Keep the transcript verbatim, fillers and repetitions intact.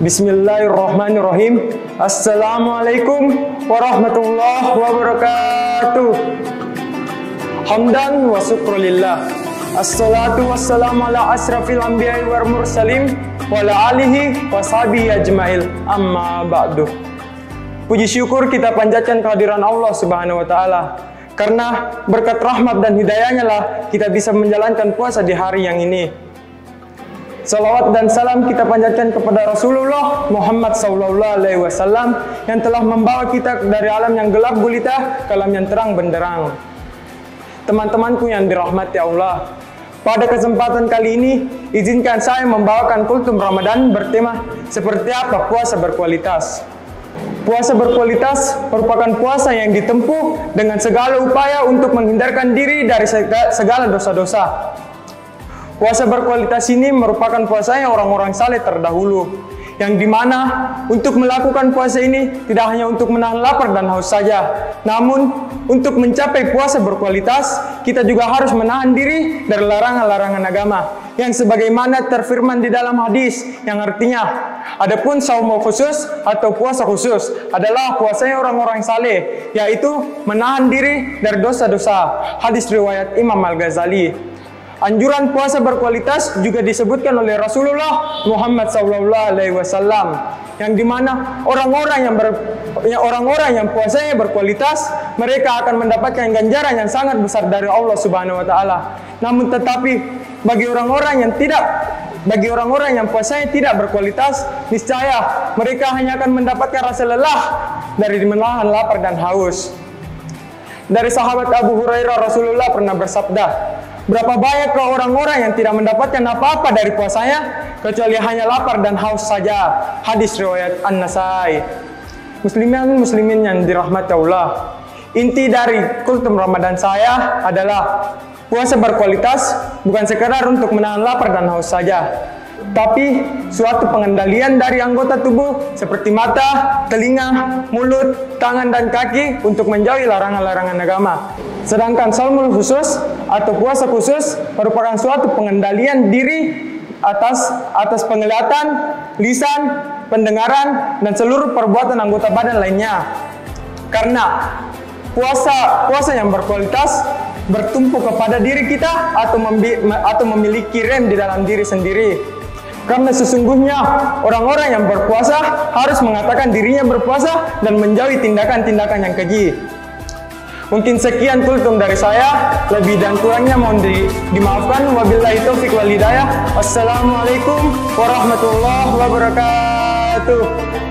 Bismillahirrahmanirrahim. Assalamualaikum warahmatullahi wabarakatuh. Hamdan wa syukrulillah. Assalatu wassalamu ala asrafil anbiya'i wal mursalin wa ala alihi wa sahbihi ajmail. Amma ba'du. Puji syukur kita panjatkan kehadiran Allah Subhanahu wa taala. Karena berkat rahmat dan hidayahnya lah kita bisa menjalankan puasa di hari yang ini. Salawat dan salam kita panjatkan kepada Rasulullah Muhammad sallallahu alaihi wasallam yang telah membawa kita dari alam yang gelap gulita ke alam yang terang benderang. Teman-temanku yang dirahmati Allah, pada kesempatan kali ini izinkan saya membawakan kultum Ramadan bertema seperti apa puasa berkualitas. Puasa berkualitas merupakan puasa yang ditempuh dengan segala upaya untuk menghindarkan diri dari segala dosa-dosa. Puasa berkualitas ini merupakan puasa yang orang-orang saleh terdahulu, yang dimana untuk melakukan puasa ini tidak hanya untuk menahan lapar dan haus saja, namun untuk mencapai puasa berkualitas kita juga harus menahan diri dari larangan-larangan agama, yang sebagaimana terfirman di dalam hadis yang artinya, adapun saum khusus atau puasa khusus adalah puasanya orang-orang saleh, yaitu menahan diri dari dosa-dosa. Hadis riwayat Imam Al-Ghazali. Anjuran puasa berkualitas juga disebutkan oleh Rasulullah Muhammad sallallahu alaihi wasallam, yang dimana orang-orang yang ber, ya, orang-orang yang puasanya berkualitas mereka akan mendapatkan ganjaran yang sangat besar dari Allah Subhanahu wa taala. Namun tetapi bagi orang-orang yang tidak bagi orang-orang yang puasanya tidak berkualitas, niscaya mereka hanya akan mendapatkan rasa lelah dari menahan lapar dan haus. Dari sahabat Abu Hurairah, Rasulullah pernah bersabda, berapa banyak orang-orang yang tidak mendapatkan apa-apa dari puasanya kecuali hanya lapar dan haus saja. Hadis riwayat An-Nasai. Muslimin muslimin yang dirahmati Allah, inti dari kultum Ramadan saya adalah puasa berkualitas bukan sekadar untuk menahan lapar dan haus saja, tapi suatu pengendalian dari anggota tubuh seperti mata, telinga, mulut, tangan, dan kaki untuk menjauhi larangan-larangan agama. Sedangkan saumul khusus atau puasa khusus merupakan suatu pengendalian diri atas atas penglihatan, lisan, pendengaran, dan seluruh perbuatan anggota badan lainnya. Karena puasa puasa yang berkualitas bertumpu kepada diri kita atau, atau memiliki rem di dalam diri sendiri. Karena sesungguhnya orang-orang yang berpuasa harus mengatakan dirinya berpuasa dan menjauhi tindakan-tindakan yang keji. Mungkin sekian kultum dari saya, lebih dan kurangnya mohon di, dimaafkan. Wabillahi taufiq wal hidayah. Wassalamualaikum warahmatullahi wabarakatuh.